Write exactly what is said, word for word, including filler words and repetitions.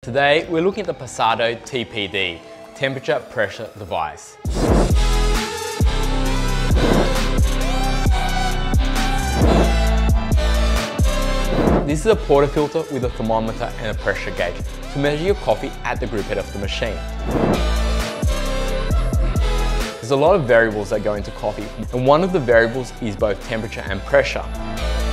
Today we're looking at the Pesado T P D, temperature pressure device. This is a portafilter with a thermometer and a pressure gauge to measure your coffee at the group head of the machine. There's a lot of variables that go into coffee, and one of the variables is both temperature and pressure.